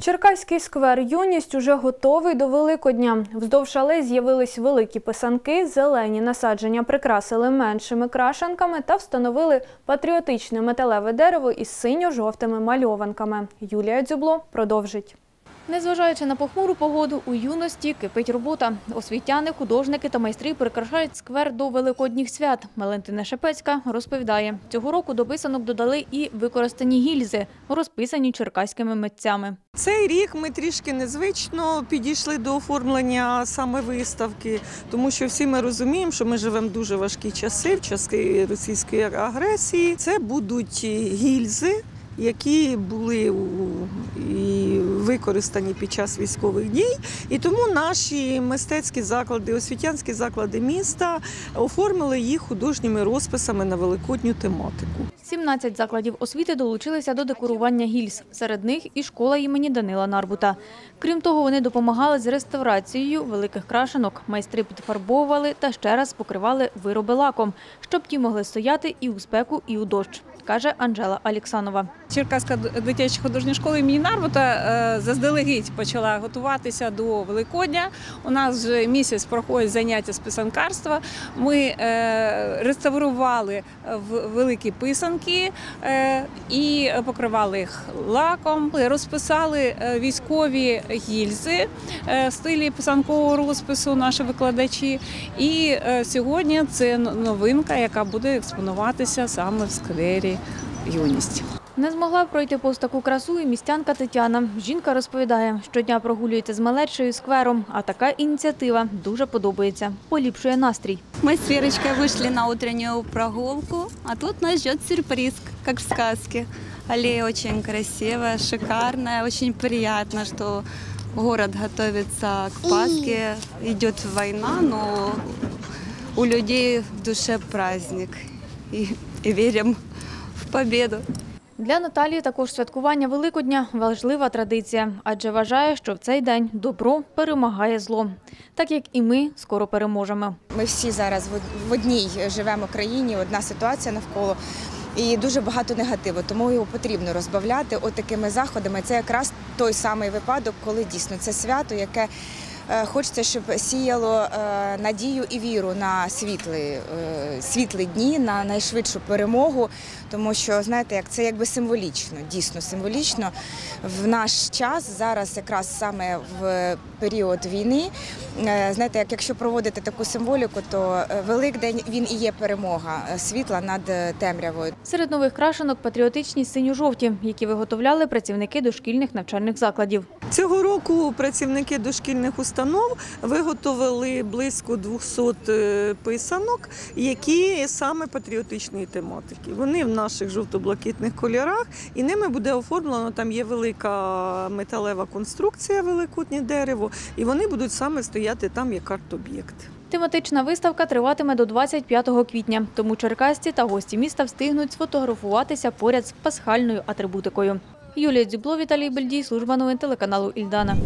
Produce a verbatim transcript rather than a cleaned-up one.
Черкаський сквер «Юність» уже готовий до Великодня. Вздовж алей з'явились великі писанки, зелені насадження прикрасили меншими крашенками та встановили патріотичне металеве дерево із синьо-жовтими мальованками. Юлія Дзюбло продовжить. Незважаючи на похмуру погоду, у «Юності» кипить робота. Освітяни, художники та майстри прикрашають сквер до великодніх свят. Валентина Шепецька розповідає, цього року до писанок додали і використані гільзи, розписані черкаськими митцями. Цей рік ми трішки незвично підійшли до оформлення саме виставки, тому що всі ми розуміємо, що ми живемо в дуже важкі часи, в часи російської агресії. Це будуть гільзи, які були і використані під час військових дій. І тому наші мистецькі заклади, освітянські заклади міста оформили їх художніми розписами на великодню тематику. сімнадцять закладів освіти долучилися до декорування гільз. Серед них і школа імені Данила Нарбута. Крім того, вони допомагали з реставрацією великих крашенок. Майстри підфарбовували та ще раз покривали вироби лаком, щоб ті могли стояти і у спеку, і у дощ, каже Анжела Алєксанова. Черкаська дитяча художня школа імені Нарбута заздалегідь почала готуватися до Великодня. У нас вже місяць проходять заняття з писанкарства. Ми реставрували великі писанки і покривали їх лаком. Розписали військові гільзи в стилі писанкового розпису наші викладачі. І сьогодні це новинка, яка буде експонуватися саме в сквері «Юність». Не змогла пройти повз таку красу і містянка Тетяна. Жінка розповідає, щодня прогулюється з малечею сквером, а така ініціатива дуже подобається, поліпшує настрій. Ми з Верочкой вийшли на утреннюю прогулку, а тут нас чекає сюрприз, як в сказці. Аллея дуже красива, шикарна, дуже приємно, що город готується к Пасхе, йде війна, але у людей в душі праздник і, і віримо в перемогу. Для Наталії також святкування Великодня – важлива традиція, адже вважає, що в цей день добро перемагає зло. Так як і ми скоро переможемо. Ми всі зараз в одній живемо країні, одна ситуація навколо і дуже багато негативу, тому його потрібно розбавляти отакими заходами. Це якраз той самий випадок, коли дійсно це свято, яке хочеться, щоб сіяло надію і віру на світлі, світлі дні, на найшвидшу перемогу, тому що, знаєте, як це якби символічно, дійсно символічно. В наш час, зараз якраз саме в період війни, знаєте, як якщо проводити таку символіку, то Великдень, він і є перемога світла над темрявою. Серед нових крашенок патріотичні синьо-жовті, які виготовляли працівники дошкільних навчальних закладів. Цього року працівники дошкільних установ виготовили близько двохсот писанок, які саме патріотичної тематики. Вони в наших жовто-блакитних кольорах, і ними буде оформлено, там є велика металева конструкція, великоднє дерево, і вони будуть саме стояти там як арт-об'єкт. Тематична виставка триватиме до двадцять п'ятого квітня, тому черкасці та гості міста встигнуть сфотографуватися поряд з пасхальною атрибутикою. Юлія Дзюбло, Віталій Бельдій, служба новин телеканалу «Ільдана».